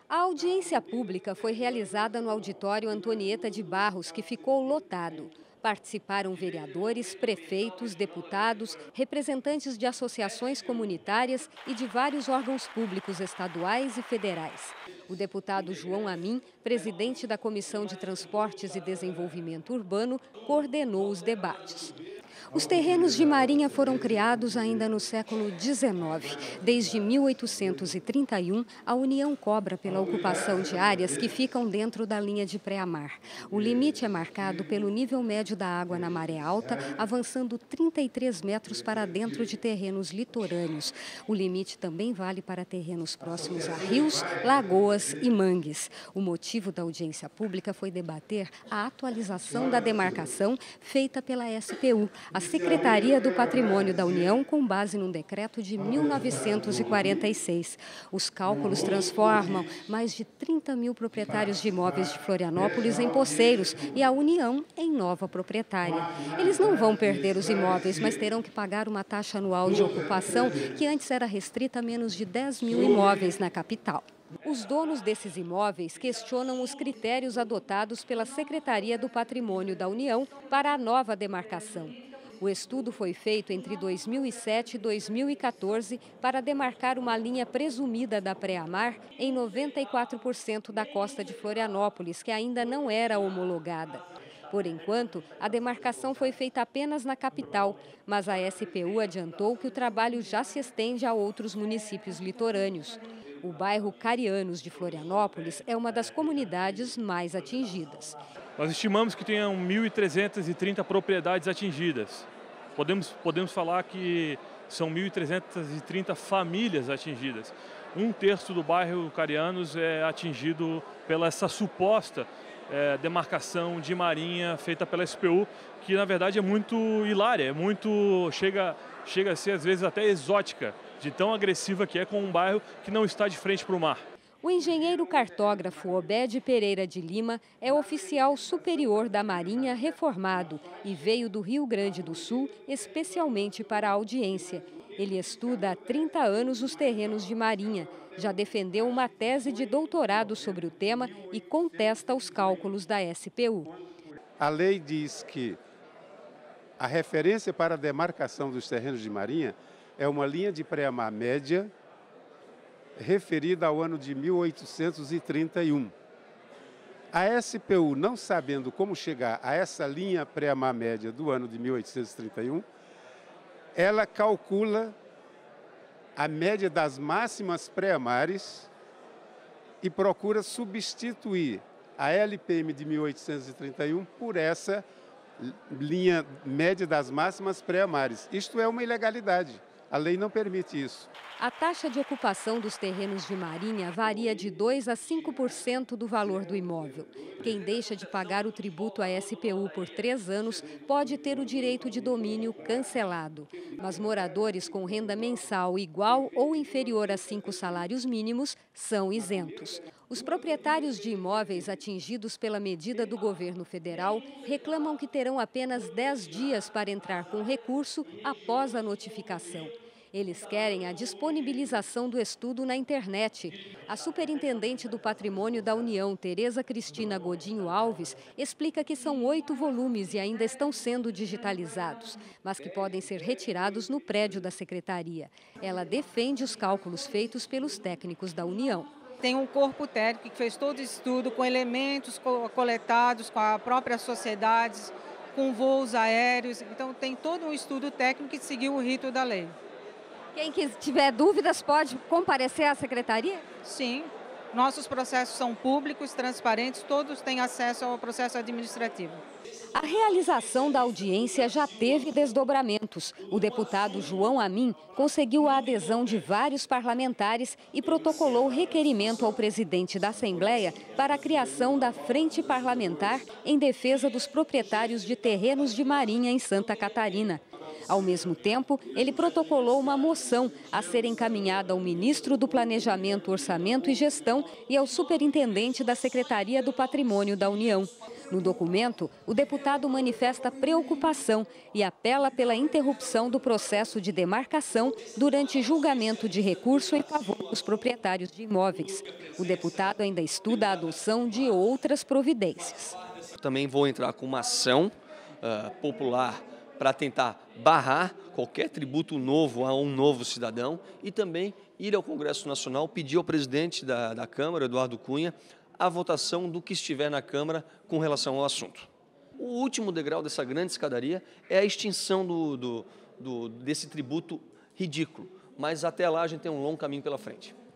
A audiência pública foi realizada no auditório Antonieta de Barros, que ficou lotado. Participaram vereadores, prefeitos, deputados, representantes de associações comunitárias e de vários órgãos públicos estaduais e federais. O deputado João Amin, presidente da Comissão de Transportes e Desenvolvimento Urbano, coordenou os debates. Os terrenos de Marinha foram criados ainda no século XIX. Desde 1831, a União cobra pela ocupação de áreas que ficam dentro da linha de pré-mar. O limite é marcado pelo nível médio da água na maré alta, avançando 33 metros para dentro de terrenos litorâneos. O limite também vale para terrenos próximos a rios, lagoas e mangues. O motivo da audiência pública foi debater a atualização da demarcação feita pela SPU, a Secretaria do Patrimônio da União, com base num decreto de 1946. Os cálculos transformam mais de 30 mil proprietários de imóveis de Florianópolis em posseiros e a União em nova proprietária. Eles não vão perder os imóveis, mas terão que pagar uma taxa anual de ocupação que antes era restrita a menos de 10 mil imóveis na capital. Os donos desses imóveis questionam os critérios adotados pela Secretaria do Patrimônio da União para a nova demarcação. O estudo foi feito entre 2007 e 2014 para demarcar uma linha presumida da pré-mar em 94% da costa de Florianópolis, que ainda não era homologada. Por enquanto, a demarcação foi feita apenas na capital, mas a SPU adiantou que o trabalho já se estende a outros municípios litorâneos. O bairro Carianos de Florianópolis é uma das comunidades mais atingidas. Nós estimamos que tenham 1.330 propriedades atingidas. Podemos falar que são 1.330 famílias atingidas. Um terço do bairro Carianos é atingido pela essa suposta demarcação de Marinha feita pela SPU, que na verdade é muito hilária, chega a ser às vezes até exótica, de tão agressiva que é com um bairro que não está de frente para o mar. O engenheiro cartógrafo Obed Pereira de Lima é oficial superior da Marinha reformado e veio do Rio Grande do Sul especialmente para a audiência. Ele estuda há 30 anos os terrenos de Marinha, já defendeu uma tese de doutorado sobre o tema e contesta os cálculos da SPU. A lei diz que a referência para a demarcação dos terrenos de Marinha é uma linha de pré-mar média referida ao ano de 1831. A SPU, não sabendo como chegar a essa linha pré-mar média do ano de 1831, ela calcula a média das máximas pré-mares e procura substituir a LPM de 1831 por essa linha média das máximas pré-mares. Isto é uma ilegalidade. A lei não permite isso. A taxa de ocupação dos terrenos de Marinha varia de 2% a 5% do valor do imóvel. Quem deixa de pagar o tributo à SPU por 3 anos pode ter o direito de domínio cancelado. Mas moradores com renda mensal igual ou inferior a 5 salários mínimos são isentos. Os proprietários de imóveis atingidos pela medida do governo federal reclamam que terão apenas 10 dias para entrar com recurso após a notificação. Eles querem a disponibilização do estudo na internet. A superintendente do Patrimônio da União, Tereza Cristina Godinho Alves, explica que são 8 volumes e ainda estão sendo digitalizados, mas que podem ser retirados no prédio da Secretaria. Ela defende os cálculos feitos pelos técnicos da União. Tem um corpo técnico que fez todo o estudo com elementos coletados com a própria sociedade, com voos aéreos. Então tem todo um estudo técnico que seguiu o rito da lei. Quem tiver dúvidas pode comparecer à Secretaria? Sim, nossos processos são públicos, transparentes, todos têm acesso ao processo administrativo. A realização da audiência já teve desdobramentos. O deputado João Amin conseguiu a adesão de vários parlamentares e protocolou requerimento ao presidente da Assembleia para a criação da Frente Parlamentar em defesa dos proprietários de terrenos de Marinha em Santa Catarina. Ao mesmo tempo, ele protocolou uma moção a ser encaminhada ao ministro do Planejamento, Orçamento e Gestão e ao superintendente da Secretaria do Patrimônio da União. No documento, o deputado manifesta preocupação e apela pela interrupção do processo de demarcação durante julgamento de recurso em favor dos proprietários de imóveis. O deputado ainda estuda a adoção de outras providências. Também vou entrar com uma ação popular para tentar barrar qualquer tributo novo a um novo cidadão e também ir ao Congresso Nacional pedir ao presidente da Câmara, Eduardo Cunha, a votação do que estiver na Câmara com relação ao assunto. O último degrau dessa grande escadaria é a extinção desse tributo ridículo, mas até lá a gente tem um longo caminho pela frente.